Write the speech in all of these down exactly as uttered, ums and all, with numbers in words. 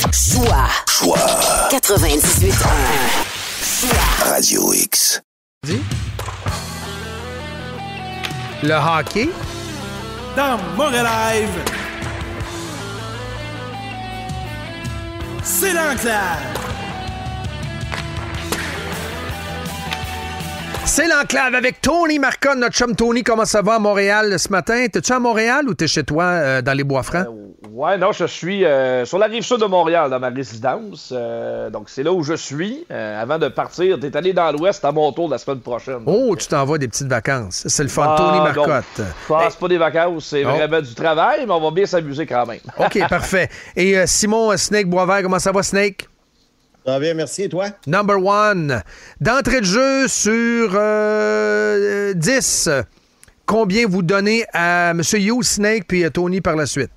Choix. Choix. quatre-vingt-dix-huit un. Choix. Radio X. Dis. Le hockey. Dans Montréal Live. C'est l'enclave. C'est l'enclave avec Tony Marcotte, notre chum Tony. Comment ça va à Montréal ce matin? T'es-tu à Montréal ou t'es chez toi euh, dans les Bois-Francs? Euh, ouais, non, je suis euh, sur la rive sud de Montréal, dans ma résidence. Euh, donc, c'est là où je suis. Euh, avant de partir, t'es allé dans l'ouest à mon tour la semaine prochaine. Oh, tu t'envoies des petites vacances. C'est le fun. Ah, Tony donc, Marcotte. Ah, c'est pas des vacances, c'est Non. vraiment du travail, mais on va bien s'amuser quand même. OK, parfait. Et euh, Simon euh, Snake Boisvert, comment ça va, Snake? Ça va bien, merci. Et toi? Number one. D'entrée de jeu sur euh, dix, combien vous donnez à M. Hughes, Snake puis à Tony par la suite?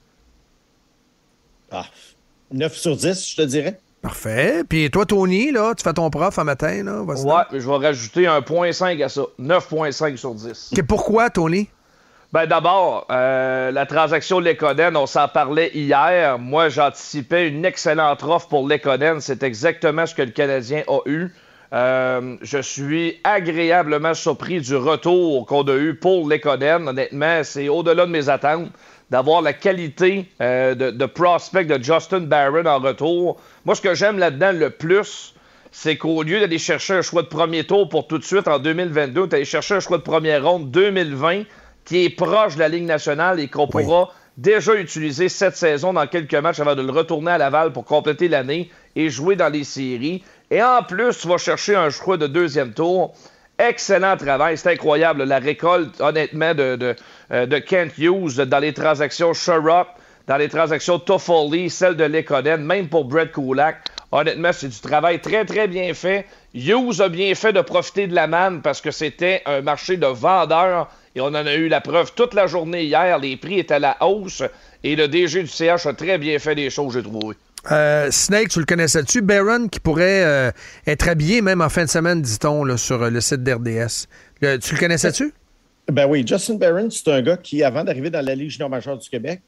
Ah, neuf sur dix, je te dirais. Parfait. Puis toi, Tony, là, tu fais ton prof un matin, là? Vas-y. Ouais, mais je vais rajouter un virgule cinq à ça. neuf virgule cinq sur dix. OK, pourquoi, Tony? Ben d'abord, euh, la transaction Lekonen, on s'en parlait hier. Moi, j'anticipais une excellente offre pour Lekonen. C'est exactement ce que le Canadien a eu. Euh, je suis agréablement surpris du retour qu'on a eu pour Lekonen. Honnêtement, c'est au-delà de mes attentes d'avoir la qualité euh, de, de prospect de Justin Barron en retour. Moi, ce que j'aime là-dedans le plus, c'est qu'au lieu d'aller chercher un choix de premier tour pour tout de suite en deux mille vingt-deux, tu allé chercher un choix de première ronde deux mille vingt qui est proche de la Ligue nationale et qu'on Oui. pourra déjà utiliser cette saison dans quelques matchs avant de le retourner à Laval pour compléter l'année et jouer dans les séries. Et en plus, tu vas chercher un choix de deuxième tour. Excellent travail, c'est incroyable. La récolte, honnêtement, de, de, euh, de Kent Hughes dans les transactions Sherrod, dans les transactions Toffoli, celle de Lekonen, même pour Brett Kulak. Honnêtement, c'est du travail très, très bien fait. Hughes a bien fait de profiter de la manne parce que c'était un marché de vendeurs et on en a eu la preuve toute la journée hier. Les prix étaient à la hausse et le D G du C H a très bien fait les choses, j'ai trouvé. Euh, Snake, tu le connaissais-tu? Barron qui pourrait euh, être habillé même en fin de semaine, dit-on, là, sur euh, le site d'R D S. Le, tu le connaissais-tu? Ben oui, Justin Barron, c'est un gars qui, avant d'arriver dans la Ligue junior majeure du Québec,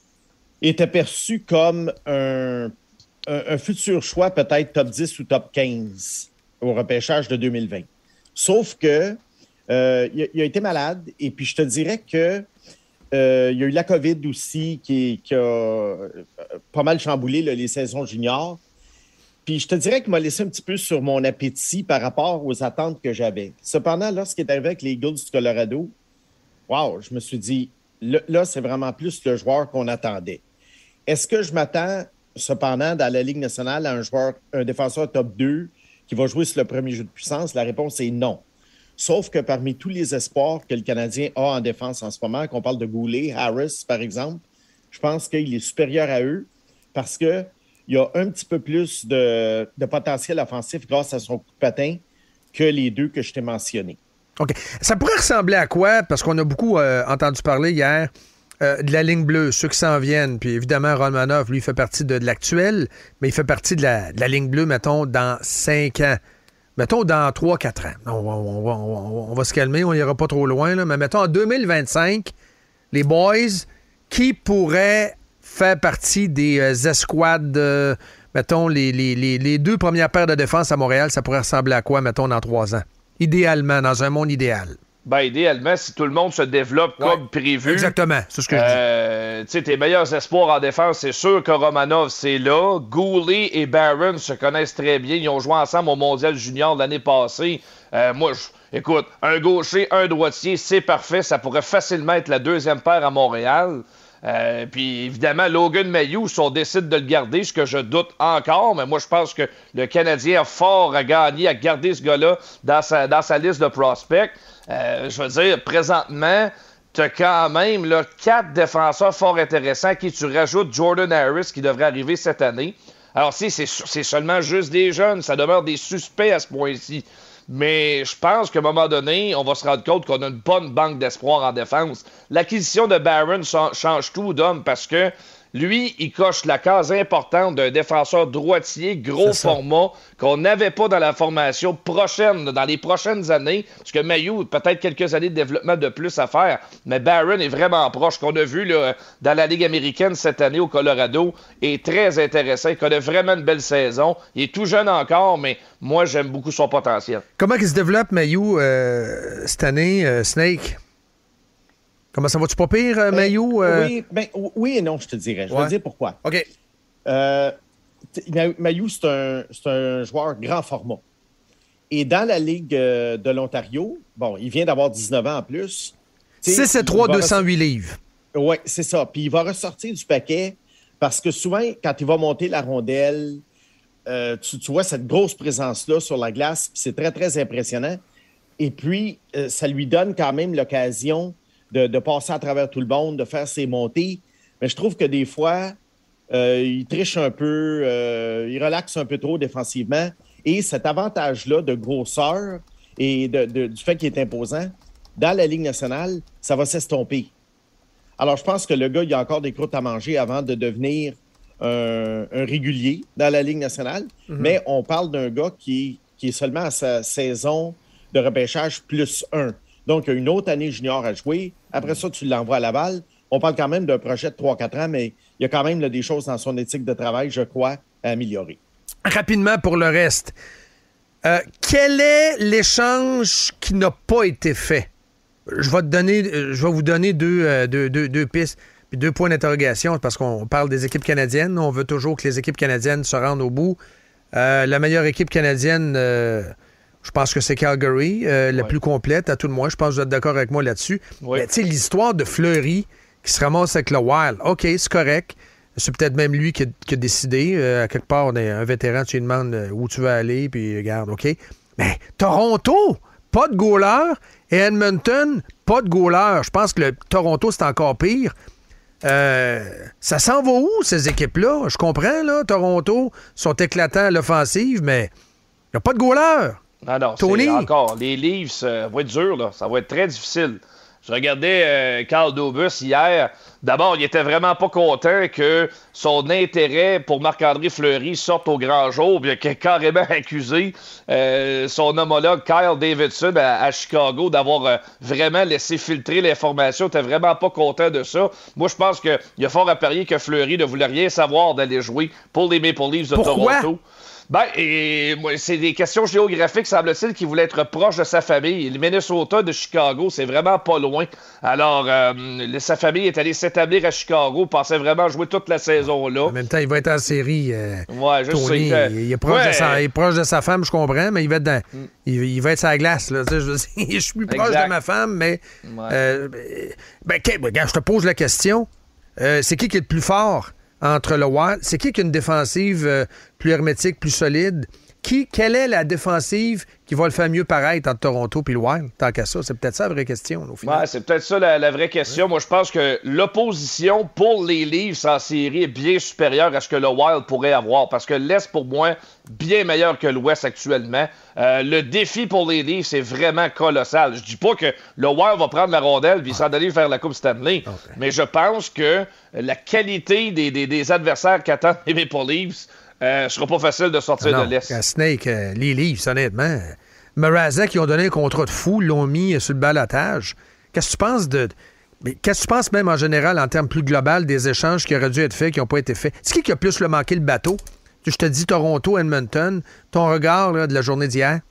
était perçu comme un, un, un futur choix peut-être top dix ou top quinze au repêchage de deux mille vingt. Sauf que euh, il, a, il a été malade et puis je te dirais que euh, il y a eu la COVID aussi qui, qui a euh, pas mal chamboulé là, les saisons juniors. Puis je te dirais qu'il m'a laissé un petit peu sur mon appétit par rapport aux attentes que j'avais. Cependant, lorsqu'il est arrivé avec les Eagles du Colorado, wow, je me suis dit, là, là c'est vraiment plus le joueur qu'on attendait. Est-ce que je m'attends, cependant, dans la Ligue nationale, à un joueur, un défenseur top deux qui va jouer sur le premier jeu de puissance? La réponse est non. Sauf que parmi tous les espoirs que le Canadien a en défense en ce moment, qu'on parle de Goulet, Harris, par exemple, je pense qu'il est supérieur à eux parce qu'il y a un petit peu plus de, de potentiel offensif grâce à son coup de patin que les deux que je t'ai mentionnés. OK. Ça pourrait ressembler à quoi? Parce qu'on a beaucoup euh, entendu parler hier euh, de la ligne bleue, ceux qui s'en viennent. Puis évidemment, Romanov, lui, fait partie de, de l'actuel, mais il fait partie de la, de la ligne bleue, mettons, dans cinq ans. Mettons, dans trois quatre ans. On va, on va, on va, on va se calmer, on n'ira pas trop loin, là, mais mettons, en deux mille vingt-cinq, les boys, qui pourraient faire partie des euh, escouades, euh, mettons, les, les, les, les deux premières paires de défense à Montréal, ça pourrait ressembler à quoi, mettons, dans trois ans? Idéalement, dans un monde idéal. Ben, idéalement, si tout le monde se développe Ouais, comme prévu. Exactement, c'est ce que je dis. Euh, tu sais, tes meilleurs espoirs en défense, c'est sûr que Romanov, c'est là. Goulet et Barron se connaissent très bien. Ils ont joué ensemble au Mondial Junior de l'année passée. Euh, moi, je, écoute, un gaucher, un droitier, c'est parfait. Ça pourrait facilement être la deuxième paire à Montréal. Euh, puis évidemment, Logan Mailloux, si on décide de le garder, ce que je doute encore, mais moi je pense que le Canadien a fort à gagner à garder ce gars-là dans sa, dans sa liste de prospects. Euh, je veux dire, présentement, tu as quand même là, quatre défenseurs fort intéressants à qui tu rajoutes Jordan Harris qui devrait arriver cette année. Alors si c'est, c'est seulement juste des jeunes, ça demeure des suspects à ce point-ci. Mais je pense qu'à un moment donné, on va se rendre compte qu'on a une bonne banque d'espoir en défense. L'acquisition de Barron change tout, Dom, parce que Lui, il coche la case importante d'un défenseur droitier, gros format, qu'on n'avait pas dans la formation prochaine, dans les prochaines années, parce que Mailloux, peut-être quelques années de développement de plus à faire, mais Barron est vraiment proche. Ce qu'on a vu là, dans la Ligue américaine cette année au Colorado est très intéressant. Il connaît vraiment une belle saison. Il est tout jeune encore, mais moi, j'aime beaucoup son potentiel. Comment il se développe, Mailloux, euh, cette année, euh, Snake? Comment ça va-tu pas pire, euh, Mailloux? Euh... Oui, ben, oui et non, je te dirais. Je ouais. vais te dire pourquoi. OK. Euh, Mailloux, c'est un, c'est un joueur grand format. Et dans la Ligue de l'Ontario, bon, il vient d'avoir dix-neuf ans en plus. six et trois, deux cent huit livres. Oui, c'est ça. Puis il va ressortir du paquet parce que souvent, quand il va monter la rondelle, euh, tu, tu vois cette grosse présence-là sur la glace, puis c'est très, très impressionnant. Et puis, euh, ça lui donne quand même l'occasion De, de passer à travers tout le monde, de faire ses montées. Mais je trouve que des fois, euh, il triche un peu, euh, il relaxe un peu trop défensivement. Et cet avantage-là de grosseur et de, de, du fait qu'il est imposant, dans la Ligue nationale, ça va s'estomper. Alors, je pense que le gars, il a encore des croûtes à manger avant de devenir un, un régulier dans la Ligue nationale. Mm-hmm. Mais on parle d'un gars qui, qui est seulement à sa saison de repêchage plus un. Donc, il y a une autre année junior à jouer. Après ça, tu l'envoies à Laval. On parle quand même d'un projet de trois quatre ans, mais il y a quand même là, des choses dans son éthique de travail, je crois, à améliorer. Rapidement pour le reste, euh, quel est l'échange qui n'a pas été fait? Je vais, te donner, je vais vous donner deux, euh, deux, deux, deux pistes puis deux points d'interrogation parce qu'on parle des équipes canadiennes. On veut toujours que les équipes canadiennes se rendent au bout. Euh, la meilleure équipe canadienne... Euh, Je pense que c'est Calgary, euh, la ouais. plus complète, à tout le moins. Je pense que vous êtes d'accord avec moi là-dessus. Oui. Mais tu sais, l'histoire de Fleury qui se ramasse avec le Wild, OK, c'est correct. C'est peut-être même lui qui a, qui a décidé. Euh, à quelque part, on est un vétéran, tu lui demandes où tu veux aller, puis regarde, OK. Mais Toronto, pas de goaler. Et Edmonton, pas de goaler. Je pense que le Toronto, c'est encore pire. Euh, ça s'en va où, ces équipes-là? Je comprends, là, Toronto sont éclatants à l'offensive, mais il n'y a pas de goaler. Non, non, Tony. C'est encore, les Leafs, euh, vont être durs, là. Ça va être très difficile. Je regardais euh, Carl Dobus hier. D'abord, il était vraiment pas content que son intérêt pour Marc-André Fleury sorte au grand jour, puis il a carrément accusé euh, son homologue Kyle Davidson à, à Chicago d'avoir euh, vraiment laissé filtrer l'information. Il était vraiment pas content de ça. Moi, je pense qu'il y a fort à parier que Fleury ne voulait rien savoir d'aller jouer pour les Maple Leafs de Pourquoi? Toronto. Ben, et, c'est des questions géographiques, semble-t-il, qu'il voulait être proche de sa famille. Le Minnesota de Chicago, c'est vraiment pas loin. Alors, euh, sa famille est allée s'établir à Chicago, pensait vraiment jouer toute la saison là. En même temps, il va être en série. Euh, ouais, je Tony, sais. Il, il, est proche ouais. de sa, il est proche de sa femme, je comprends, mais il va être dans, mm. il, il va être sur la glace. Là, je, je suis plus proche exact. de ma femme, mais ouais. euh, ben, ben, regarde, je te pose la question. Euh, c'est qui qui est le plus fort entre le Wild? C'est qui qui a une défensive euh, plus hermétique, plus solide? Qui, quelle est la défensive qui va le faire mieux paraître entre Toronto et le Wild? Tant qu'à ça, c'est peut-être ça la vraie question, au final. Ouais, c'est peut-être ça la, la vraie question. Ouais. Moi, je pense que l'opposition pour les Leafs en série est bien supérieure à ce que le Wild pourrait avoir. Parce que l'Est, pour moi, bien meilleur que l'Ouest actuellement. Euh, le défi pour les Leafs, c'est vraiment colossal. Je dis pas que le Wild va prendre la rondelle et s'en aller faire la Coupe Stanley. Okay. Mais je pense que la qualité des, des, des adversaires qu'attendent les Maple Leafs Euh, ce sera pas facile de sortir non, de l'Est. Snake, euh, les Leafs, honnêtement. Mrazek, ils ont donné un contrat de fou, l'ont mis sur le balotage. Qu'est-ce que tu penses de. Mais qu'est-ce que tu penses même en général, en termes plus global, des échanges qui auraient dû être faits, qui n'ont pas été faits? C'est qui qui a plus le manqué le bateau? Je te dis Toronto, Edmonton. Ton regard là, de la journée d'hier?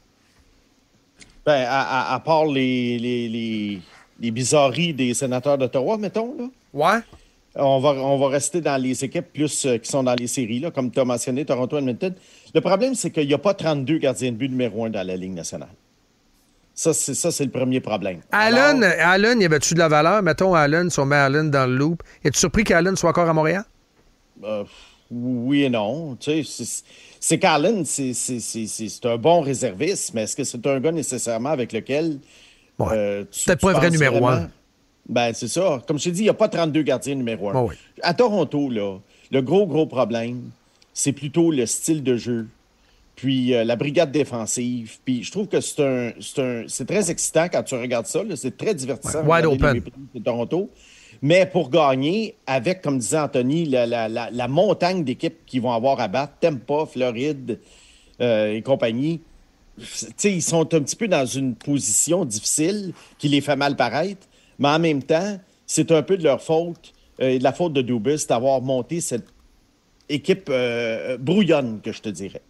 Ben, à, à, à part les, les, les, les bizarreries des sénateurs d'Ottawa, mettons, là. Ouais. On va, on va rester dans les équipes plus euh, qui sont dans les séries, là, comme tu as mentionné, Toronto, Edmonton. Le problème, c'est qu'il n'y a pas trente-deux gardiens de but numéro un dans la Ligue nationale. Ça, c'est, ça, c'est le premier problème. Allen, Alors... Allen, y avait-tu de la valeur? Mettons Allen, si on met Allen dans le loop. Es-tu surpris qu'Allen soit encore à Montréal? Euh, oui et non. Tu sais, c'est, c'est qu'Allen, c'est, c'est, c'est, c'est un bon réserviste, mais est-ce que c'est un gars nécessairement avec lequel... Ouais. Euh, tu, Peut-être pas un vrai numéro vraiment... un. Ben, c'est ça. Comme je t'ai dit, il n'y a pas trente-deux gardiens numéro un. Oh oui. À Toronto, là, le gros, gros problème, c'est plutôt le style de jeu, puis euh, la brigade défensive. Puis je trouve que c'est un, c'est un, c'est très excitant quand tu regardes ça. Là, c'est très divertissant. Ouais, wide open. Les de Toronto. Mais pour gagner, avec, comme disait Anthony, la, la, la, la montagne d'équipes qu'ils vont avoir à battre, Tampa, Floride euh, et compagnie, t'sais, ils sont un petit peu dans une position difficile qui les fait mal paraître, mais en même temps, c'est un peu de leur faute euh, et de la faute de Dubas d'avoir monté cette équipe euh, brouillonne, que je te dirais.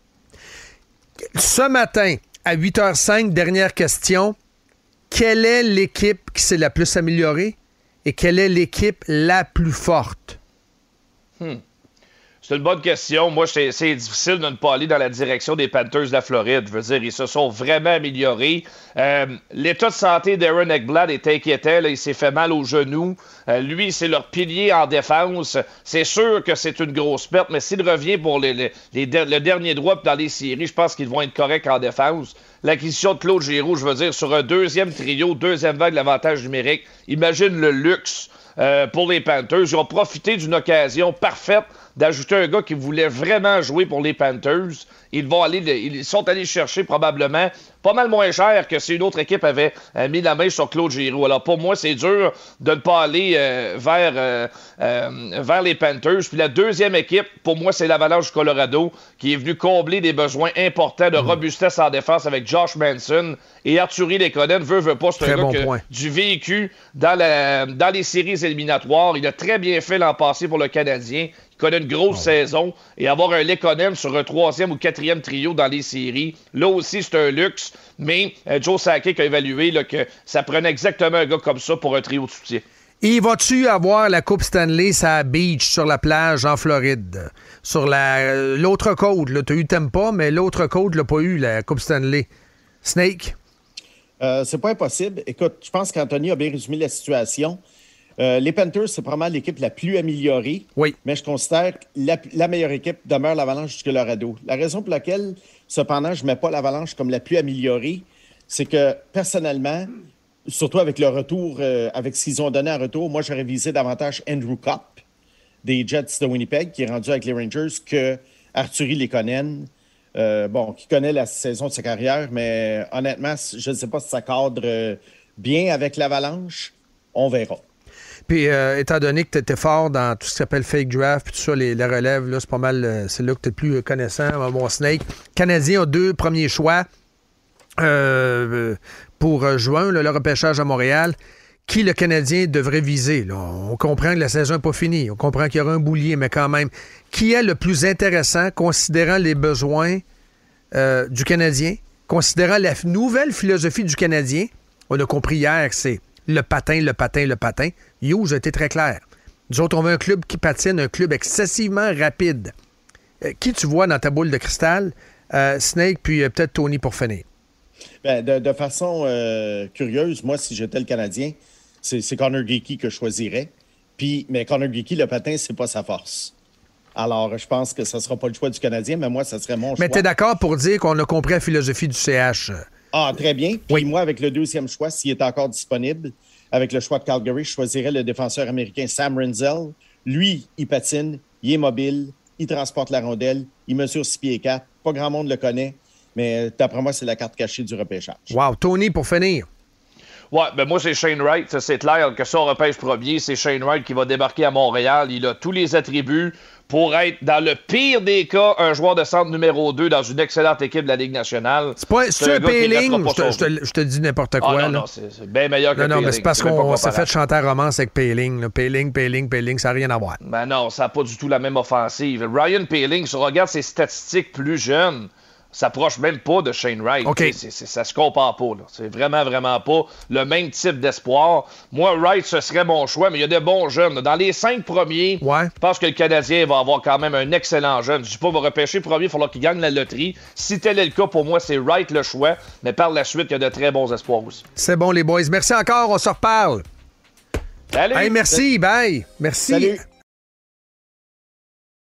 Ce matin, à huit heures cinq, dernière question. Quelle est l'équipe qui s'est la plus améliorée et quelle est l'équipe la plus forte? Hmm. C'est une bonne question. Moi, c'est, c'est difficile de ne pas aller dans la direction des Panthers de la Floride. Je veux dire, ils se sont vraiment améliorés. Euh, l'état de santé d'Aaron Ekblad est inquiétant. Là. Il s'est fait mal au genou. Euh, lui, c'est leur pilier en défense. C'est sûr que c'est une grosse perte, mais s'il revient pour les, les, les, le dernier droit dans les séries, je pense qu'ils vont être corrects en défense. L'acquisition de Claude Giroux, je veux dire, sur un deuxième trio, deuxième vague de l'avantage numérique, imagine le luxe euh, pour les Panthers. Ils ont profité d'une occasion parfaite d'ajouter un gars qui voulait vraiment jouer pour les Panthers. Ils vont aller, ils sont allés chercher probablement pas mal moins cher que si une autre équipe avait euh, mis la main sur Claude Giroux. Alors pour moi, c'est dur de ne pas aller euh, vers, euh, euh, vers les Panthers. Puis la deuxième équipe, pour moi, c'est l'Avalanche du Colorado qui est venu combler des besoins importants de robustesse en défense avec Josh Manson et Arturi Lekonen. Veut, veut pas, c'est très un bon gars point. Que, du vécu dans, la, dans les séries éliminatoires. Il a très bien fait l'an passé pour le Canadien. Il connaît une grosse oh. saison. Et avoir un Lekonen sur un troisième ou quatrième trio dans les séries, là aussi, c'est un luxe. Mais euh, Joe Sakic a évalué là, que ça prenait exactement un gars comme ça pour un trio de soutien. Et vas-tu avoir la Coupe Stanley à Beach, sur la plage en Floride? Sur la, euh, l'autre côte, tu as eu Tampa, mais l'autre côte l'a pas eu, la Coupe Stanley. Snake? Euh, c'est pas impossible. Écoute, je pense qu'Anthony a bien résumé la situation. Euh, les Panthers, c'est probablement l'équipe la plus améliorée. Oui. Mais je considère que la, la meilleure équipe demeure l'Avalanche du Colorado. La raison pour laquelle, cependant, je ne mets pas l'Avalanche comme la plus améliorée, c'est que, personnellement, surtout avec le retour, euh, avec ce qu'ils ont donné en retour, moi, j'aurais visé davantage Andrew Copp des Jets de Winnipeg, qui est rendu avec les Rangers, que Arturi Lekonen, euh, bon, qui connaît la saison de sa carrière, mais honnêtement, je ne sais pas si ça cadre euh, bien avec l'Avalanche. On verra. Puis, euh, étant donné que tu étais fort dans tout ce qui s'appelle fake draft, puis tout ça, les, les relèves, là, c'est pas mal, euh, c'est là que tu es le plus connaissant, mon Snake. Canadien a deux premiers choix euh, pour juin, là, le repêchage à Montréal. Qui le Canadien devrait viser? Là? On comprend que la saison n'est pas finie, on comprend qu'il y aura un boulier, mais quand même, qui est le plus intéressant, considérant les besoins euh, du Canadien, considérant la nouvelle philosophie du Canadien? On a compris hier que c'est le patin, le patin, le patin. Hughes a été très clair. Nous autres, on veut un club qui patine, un club excessivement rapide. Euh, qui tu vois dans ta boule de cristal? Euh, Snake, puis euh, peut-être Tony pour finir. Ben, de, de façon euh, curieuse, moi, si j'étais le Canadien, c'est, c'est Connor Geekie que je choisirais. Puis, mais Connor Geekie, le patin, c'est pas sa force. Alors, je pense que ce ne sera pas le choix du Canadien, mais moi, ça serait mon choix. Mais tu es d'accord pour dire qu'on a compris la philosophie du C H? Ah, très bien. Puis oui. Moi, avec le deuxième choix, s'il est encore disponible, avec le choix de Calgary, je choisirais le défenseur américain Sam Renzel. Lui, il patine, il est mobile, il transporte la rondelle, il mesure six pieds quatre. Pas grand monde le connaît, mais d'après moi, c'est la carte cachée du repêchage. Wow. Tony, pour finir. Ouais, ben moi, c'est Shane Wright. C'est clair que ça, on repêche premier. C'est Shane Wright qui va débarquer à Montréal. Il a tous les attributs pour être, dans le pire des cas, un joueur de centre numéro deux dans une excellente équipe de la Ligue nationale. C'est pas c'est un Péling, je te, je, te, je te dis n'importe quoi. Ah, non, là. non, c'est, c'est bien meilleur que Non, non, Péling. mais c'est parce qu'on s'est fait chanter à romance avec Péling. Péling, Péling, Péling, ça n'a rien à voir. Ben non, ça n'a pas du tout la même offensive. Ryan Péling, si on regarde ses statistiques plus jeunes, s'approche même pas de Shane Wright. Okay. C'est, c'est, ça se compare pas. Là. C'est vraiment, vraiment pas le même type d'espoir. Moi, Wright, ce serait mon choix, mais il y a de bons jeunes. Dans les cinq premiers, ouais. je pense que le Canadien va avoir quand même un excellent jeune. Je ne dis pas, va repêcher premier, il va falloir qu'il gagne la loterie. Si tel est le cas, pour moi, c'est Wright le choix. Mais par la suite, il y a de très bons espoirs aussi. C'est bon, les boys. Merci encore. On se reparle. Salut! Hey, merci. Bye. Merci. Salut.